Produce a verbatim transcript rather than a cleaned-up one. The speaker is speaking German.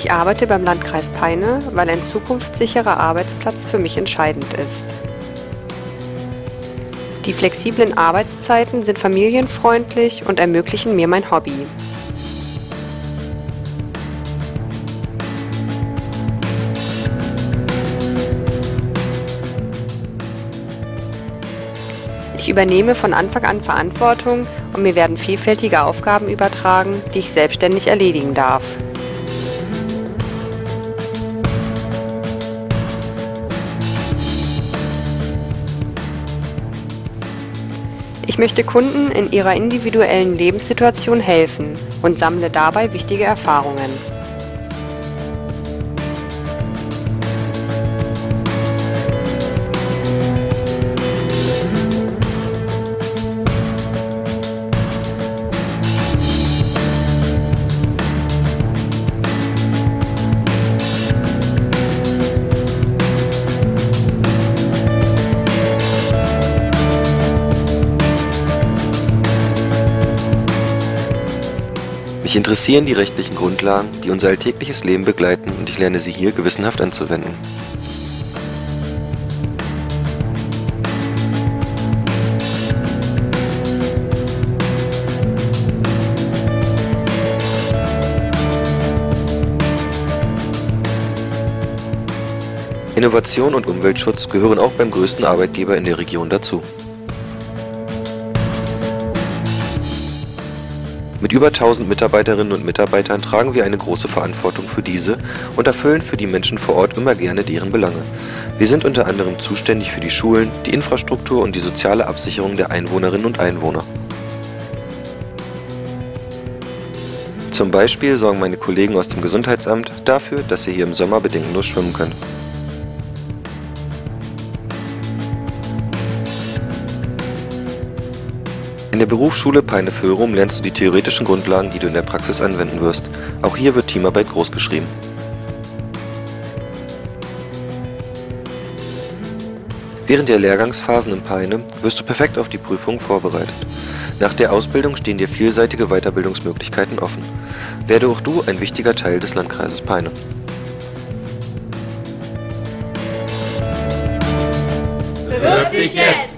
Ich arbeite beim Landkreis Peine, weil ein zukunftssicherer Arbeitsplatz für mich entscheidend ist. Die flexiblen Arbeitszeiten sind familienfreundlich und ermöglichen mir mein Hobby. Ich übernehme von Anfang an Verantwortung und mir werden vielfältige Aufgaben übertragen, die ich selbstständig erledigen darf. Ich möchte Kunden in ihrer individuellen Lebenssituation helfen und sammle dabei wichtige Erfahrungen. Mich interessieren die rechtlichen Grundlagen, die unser alltägliches Leben begleiten, und ich lerne sie hier gewissenhaft anzuwenden. Innovation und Umweltschutz gehören auch beim größten Arbeitgeber in der Region dazu. Mit über tausend Mitarbeiterinnen und Mitarbeitern tragen wir eine große Verantwortung für diese und erfüllen für die Menschen vor Ort immer gerne deren Belange. Wir sind unter anderem zuständig für die Schulen, die Infrastruktur und die soziale Absicherung der Einwohnerinnen und Einwohner. Zum Beispiel sorgen meine Kollegen aus dem Gesundheitsamt dafür, dass ihr hier im Sommer bedingungslos schwimmen könnt. In der Berufsschule Peine-Föhrum lernst du die theoretischen Grundlagen, die du in der Praxis anwenden wirst. Auch hier wird Teamarbeit großgeschrieben. Während der Lehrgangsphasen in Peine wirst du perfekt auf die Prüfung vorbereitet. Nach der Ausbildung stehen dir vielseitige Weiterbildungsmöglichkeiten offen. Werde auch du ein wichtiger Teil des Landkreises Peine. Bewirb dich jetzt!